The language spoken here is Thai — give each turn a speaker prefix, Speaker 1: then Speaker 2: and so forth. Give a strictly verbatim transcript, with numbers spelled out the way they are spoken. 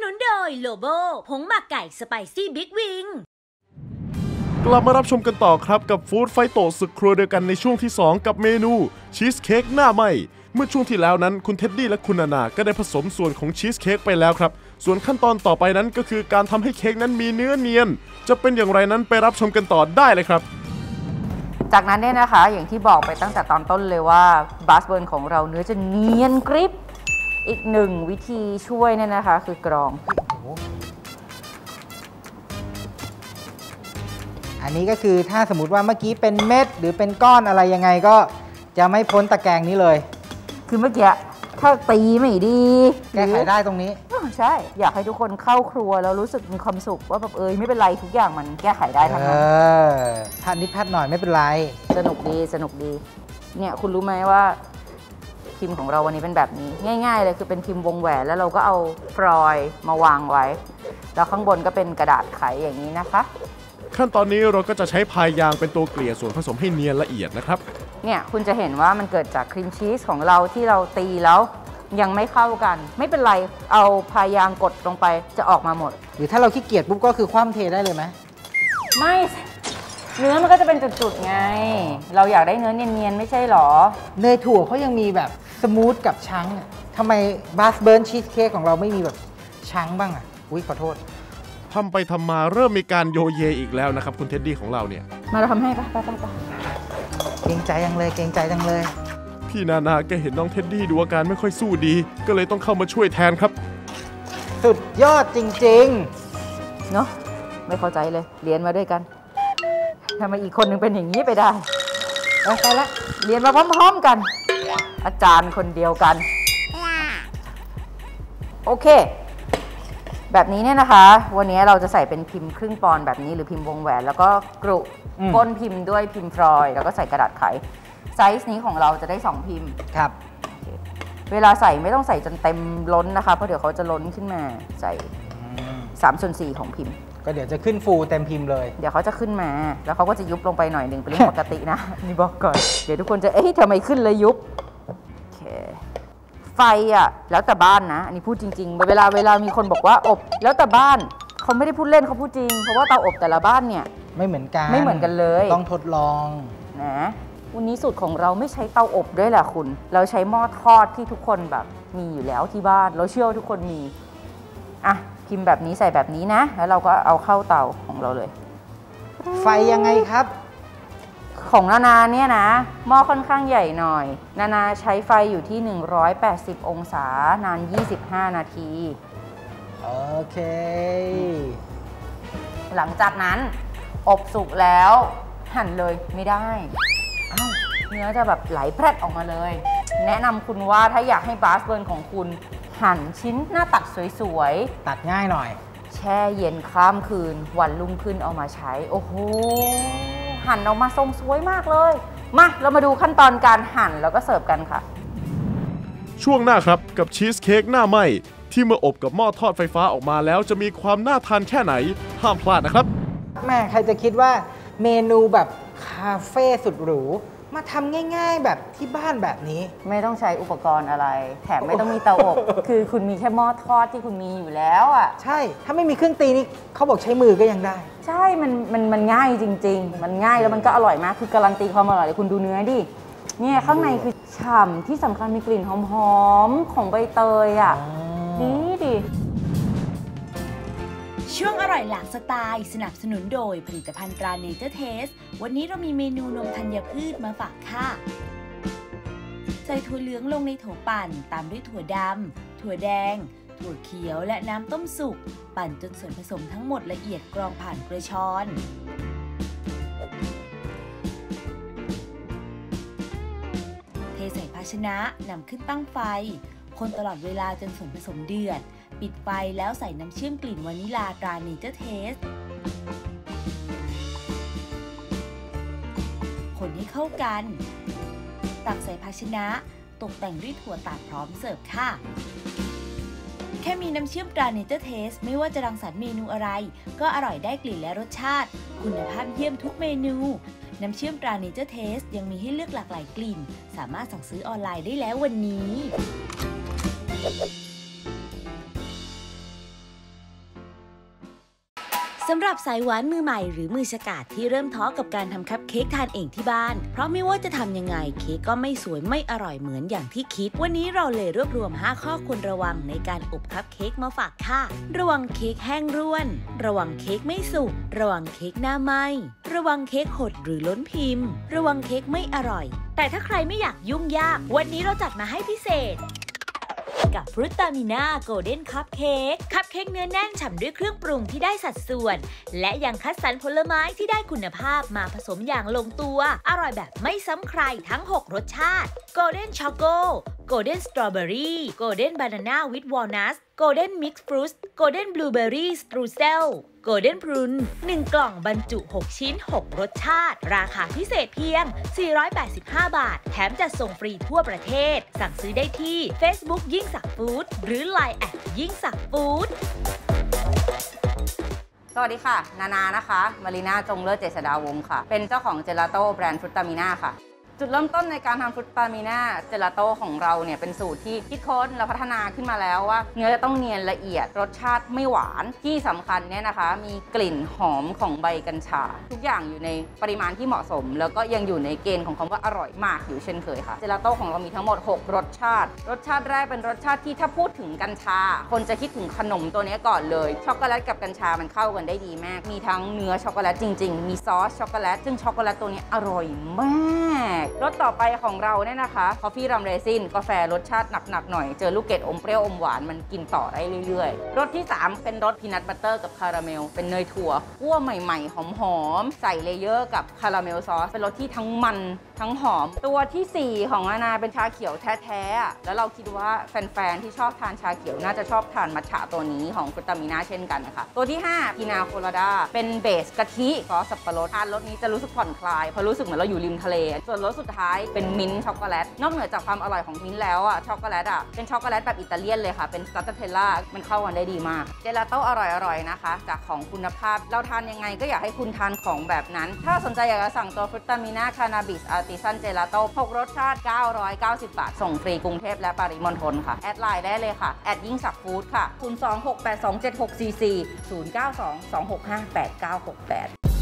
Speaker 1: นุนโดยโลโบผงหมักไก่สไปซี่บิ๊กวิง
Speaker 2: กลับมารับชมกันต่อครับกับฟู้ดไฟโตศึกครัวเดียวกันในช่วงที่สองกับเมนูชีสเค้กหน้าไหม้เมื่อช่วงที่แล้วนั้นคุณเท็ดดี้และคุณนานาก็ได้ผสมส่วนของชีสเค้กไปแล้วครับส่วนขั้นตอนต่อไปนั้นก็คือการทำให้เค้กนั้นมีเนื้อเนียนจะเป็นอย่างไรนั้นไปรับชมกันต่อได้เลยครับ
Speaker 3: จากนั้นเนี่ยนะคะอย่างที่บอกไปตั้งแต่ตอนต้นเลยว่าบาสเบิร์นของเราเนื้อจะเนียนกริบอีกหนึ่งวิธีช่วยเนี่ยนะคะคือกรอง
Speaker 4: อันนี้ก็คือถ้าสมมติว่าเมื่อกี้เป็นเม็ดหรือเป็นก้อนอะไรยังไงก็จะไม่พ้นตะแกรงนี้เลย
Speaker 3: คือเมื่อกี้ถ้าตีไม่ดี
Speaker 4: แก้ไขได้ตรงนี้
Speaker 3: ใช่อยากให้ทุกคนเข้าครัวแล้วรู้สึกมีความสุขว่าแบบเอ้ยไม่เป็นไรทุกอย่างมันแก้ไขได้ทั้งนั้น
Speaker 4: พลาดนิดพลาดหน่อยไม่เป็นไร
Speaker 3: สนุกดีสนุกดีเนี่ยคุณรู้ไหมว่าพิมพ์ของเราวันนี้เป็นแบบนี้ง่ายๆเลยคือเป็นพิมพ์วงแหวนแล้วเราก็เอาฟลอยล์มาวางไว้แล้วข้างบนก็เป็นกระดาษไขอย่างนี้นะคะ
Speaker 2: ขั้นตอนนี้เราก็จะใช้พายยางเป็นตัวเกลี่ยส่วนผสมให้เนียนละเอียดนะครับ
Speaker 3: เนี่ยคุณจะเห็นว่ามันเกิดจากครีมชีสของเราที่เราตีแล้วยังไม่เข้ากันไม่เป็นไรเอาพายยางกดลงไปจะออกมาหมด
Speaker 4: หรือถ้าเราขี้เกียจปุ๊บก็คือคว่ำเทได้เลยไหม
Speaker 3: ไม่เนื้อมันก็จะเป็นจุดๆไงเราอยากได้เนื้อเนียนๆไม่ใช่หรอ
Speaker 4: เนยถั่วเขายังมีแบบสมูทกับชั้งทำไมบาสเบิร์นชีสเค้กของเราไม่มีแบบชั้งบ้างอ่ะอุ้ยขอโทษ
Speaker 2: ทำไปทำมาเริ่มมีการโยเยอีกแล้วนะครับคุณเท็ดดี้ของเราเนี่ย
Speaker 3: มาเราทำให้ปะปะปะปะ
Speaker 4: เกรงใจจังเลยเกรงใจจังเลย
Speaker 2: พี่นานาแกเห็นน้องเท็ดดี้ดูอาการไม่ค่อยสู้ดีก็เลยต้องเข้ามาช่วยแทนครับ
Speaker 4: สุดยอดจริง
Speaker 3: ๆเนาะไม่เข้าใจเลยเรียนมาด้วยกันทำไมอีกคนนึงเป็นอย่างนี้ไปได้ไปละเรียนมาพร้อมๆกันอาจารย์คนเดียวกันโอเคแบบนี้เนี่ยนะคะวันนี้เราจะใส่เป็นพิมพ์ครึ่งปอนด์แบบนี้หรือพิมพ์วงแหวนแล้วก็กรุก้นพิมพ์ด้วยพิมพ์ฟลอยล์แล้วก็ใส่กระดาษไขไซส์นี้ของเราจะได้สองพิมพ์
Speaker 4: ครับ
Speaker 3: เวลาใส่ไม่ต้องใส่จนเต็มล้นนะคะเพราะเดี๋ยวเขาจะล้นขึ้นมาใส่สามส่วนสี่ของพิมพ์
Speaker 4: ก็เดี๋ยวจะขึ้นฟูเต็มพิมพ์เลย
Speaker 3: เดี๋ยวเขาจะขึ้นมาแล้วเขาก็จะยุบลงไปหน่อยหนึ่งเป็นเรื่องปกตินะนี่บอกก่อนเดี๋ยวทุกคนจะเอ๊ะทำไมขึ้นเลยยุบโอเคไฟอ่ะแล้วแต่บ้านนะอันนี้พูดจริงๆเวลาเวลามีคนบอกว่าอบแล้วแต่บ้านเขาไม่ได้พูดเล่นเขาพูดจริงเพราะว่าเตาอบแต่ละบ้านเนี่ย
Speaker 4: ไม่เหมือนกัน
Speaker 3: ไม่เหมือนกันเลย
Speaker 4: ต้องทดลอง
Speaker 3: นะวันนี้สูตรของเราไม่ใช้เตาอบด้วยแหละคุณเราใช้หม้อทอดที่ทุกคนแบบมีอยู่แล้วที่บ้านเราเชื่อว่าทุกคนมีอ่ะพิมพ์แบบนี้ใส่แบบนี้นะแล้วเราก็เอาเข้าเตาของเราเลย
Speaker 4: ไฟยังไงครับ
Speaker 3: ของนานาเนี่ยนะหม้อค่อนข้างใหญ่หน่อยนานาใช้ไฟอยู่ที่หนึ่งร้อยแปดสิบองศานานยี่สิบห้านาที
Speaker 4: โอเค
Speaker 3: หลังจากนั้นอบสุกแล้วหั่นเลยไม่ได้อ้าวเนื้อจะแบบไหลแพร่ออกมาเลยแนะนำคุณว่าถ้าอยากให้บาสเบิร์นของคุณหั่นชิ้นหน้าตัดสวย
Speaker 4: ๆตัดง่ายหน่อย
Speaker 3: แช่เย็นข้ามคืนวันรุ่งขึ้นเอามาใช้โอ้โหหั่นออกมาทรงสวยมากเลยมาเรามาดูขั้นตอนการหั่นแล้วก็เสิร์ฟกันค่ะ
Speaker 2: ช่วงหน้าครับกับชีสเค้กหน้าไหม้ที่เมื่ออบกับหม้อทอดไฟฟ้าออกมาแล้วจะมีความน่าทานแค่ไหนห้ามพลาดนะครับ
Speaker 4: แม่ใครจะคิดว่าเมนูแบบคาเฟ่สุดหรูมาทำง่ายๆแบบที่บ้านแบบนี้
Speaker 3: ไม่ต้องใช้อุปกรณ์อะไรแถมไม่ต้องมีเตาอบ คือคุณมีแค่หม้อทอดที่คุณมีอยู่แล้วอ่ะ
Speaker 4: ใช่ถ้าไม่มีเครื่องตีนี่เขาบอกใช้มือก็ยังได้
Speaker 3: ใช่มันมันมันง่ายจริงๆมันง่ายแล้วมันก็อร่อยมากคือการันตีความอร่อยเลยคุณดูเนื้อดิเนี่ยข้างในคือฉ่ำที่สำคัญมีกลิ่นหอมๆของใบเตยอ่ะดีดิ
Speaker 1: ช่วงอร่อยหลากสไตล์สนับสนุนโดยผลิตภัณฑ์ตราเนเจอร์เทสวันนี้เรามีเมนูนมธัญพืชมาฝากค่ะใส่ถั่วเหลืองลงในโถปั่นตามด้วยถั่วดำถั่วแดงถั่วเขียวและน้ำต้มสุกปั่นจนส่วนผสมทั้งหมดละเอียดกรองผ่านกระชอนเทใส่ภาชนะนำขึ้นตั้งไฟคนตลอดเวลาจนส่วนผสมเดือดปิดไฟแล้วใส่น้ำเชื่อมกลิ่นวานิลาตราเนเจอร์เทสคนให้เข้ากันตักใส่ภาชนะตกแต่งด้วยถั่วตัดพร้อมเสิร์ฟค่ะแค่มีน้ำเชื่อมตราเนเจอร์เทสไม่ว่าจะรังสรรค์เมนูอะไรก็อร่อยได้กลิ่นและรสชาติคุณภาพเยี่ยมทุกเมนูน้ำเชื่อมตราเนเจอร์เทสยังมีให้เลือกหลากหลายกลิ่นสามารถสั่งซื้อออนไลน์ได้แล้ววันนี้สำหรับสายหวานมือใหม่หรือมือฉกาจที่เริ่มท้อกับการทำคัพเค้กทานเองที่บ้านเพราะไม่ว่าจะทำยังไงเค้กก็ไม่สวยไม่อร่อยเหมือนอย่างที่คิดวันนี้เราเลยรวบรวมห้าข้อควรระวังในการอบคัพเค้กมาฝากค่ะระวังเค้กแห้งร่วนระวังเค้กไม่สุกระวังเค้กหน้าไหม้ระวังเค้กหดหรือล้นพิมพ์ระวังเค้กไม่อร่อยแต่ถ้าใครไม่อยากยุ่งยากวันนี้เราจัดมาให้พิเศษกับฟรุตตามิน่าโกลเด้นคัพเค้กคัพเค้กเนื้อแน่นฉ่ำด้วยเครื่องปรุงที่ได้สัดส่วนและยังคัดสรรผลไม้ที่ได้คุณภาพมาผสมอย่างลงตัวอร่อยแบบไม่ซ้ำใครทั้งหกรสชาติโกลเด้นช็อกโกโกลเด้นสตรอเบอรี่โกลเด้นบานาน่าวิดวอลนัทโกลเด้นมิกซ์ฟรุตโกลเด้นบลูเบอร์รี่สตรูเซลโกลเด้นพรุนหนึ่งกล่องบรรจุหกชิ้นหกรสชาติราคาพิเศษเพียงสี่ร้อยแปดสิบห้าบาทแถมจัดส่งฟรีทั่วประเทศสั่งซื้อได้ที่ Facebook ยิ่งศักดิ์ฟู้ดหรือ ไลน์ แอทยิ่งศักดิ์ฟู้ด
Speaker 3: สวัสดีค่ะนานานะคะมารีนาจงเลิศเจษฎาวงศ์ค่ะเป็นเจ้าของเจลาโต้แบรนด์ฟรุตตามิน่าค่ะจุดเริ่มต้นในการทำฟรุตตามิน่าเจลาโต้ของเราเนี่ยเป็นสูตรที่คิดค้นและพัฒนาขึ้นมาแล้วว่าเนื้อจะต้องเนียนละเอียดรสชาติไม่หวานที่สำคัญเนี่ยนะคะมีกลิ่นหอมของใบกัญชาทุกอย่างอยู่ในปริมาณที่เหมาะสมแล้วก็ยังอยู่ในเกณฑ์ของคำว่าอร่อยมากอยู่เช่นเคยค่ะเจลาโต้ของเรามีทั้งหมดหกรสชาติรสชาติแรกเป็นรสชาติที่ถ้าพูดถึงกัญชาคนจะคิดถึงขนมตัวนี้ก่อนเลยช็อกโกแลตกับกัญชามันเข้ากันได้ดีมากมีทั้งเนื้อช็อกโกแลตจริงๆมีซอสช็อกโกแลตซึ่งช็อกโกแลตตัวนี้อร่อยมากรสต่อไปของเราเนี่ยนะคะคอฟฟี่รัมเรซินกาแฟรสชาติหนักๆหน่อยเจอลูกเกดอมเปรี้ยวอมหวานมันกินต่อได้เรื่อยๆรสที่สามเป็นรสพีนัทบัตเตอร์กับคาราเมลเป็นเนยถั่วคั่วใหม่ๆหอมๆใส่เลเยอร์กับคาราเมลซอสเป็นรสที่ทั้งมันทั้งหอมตัวที่สี่ของนานาเป็นชาเขียวแท้ๆแล้วเราคิดว่าแฟนๆที่ชอบทานชาเขียวน่าจะชอบทานมัทฉะตัวนี้ของฟรุตตามิน่าเช่นกันนะคะตัวที่ห้าพีนาโคลาดาเป็นเบสกะทิซอสสับปะรดทานรสนี้จะรู้สึกผ่อนคลายเพราะรู้สึกเหมือนเราอยู่ริมทะเลส่วนรสสุดท้ายเป็นมิ้นท์ช็อกโกแลตนอกเหนือจากความอร่อยของมิ้นท์แล้วอ่ะช็อกโกแลตอ่ะเป็นช็อกโกแลตแบบอิตาเลียนเลยค่ะเป็นสตาร์เทลล่ามันเข้ากันได้ดีมากเจลาโต้อร่อยๆนะคะจากของคุณภาพเราทานยังไงก็อยากให้คุณทานของแบบนั้นถ้าสนใจอยากจะสั่งตัวฟรุตตามิน่าคานาบิสอาร์ติซันเจลาโต้หกรสชาติเก้าร้อยเก้าสิบบาทส่งฟรีกรุงเทพและปริมณฑลค่ะแอดไลน์ได้เลยค่ะแอดยิ่งศักดิ์ฟู้ดค่ะศูนย์ สอง หก แปด สอง เจ็ด หก สี่ สี่ ศูนย์ เก้า สอง สอง หก ห้า แปด เก้า หก แปด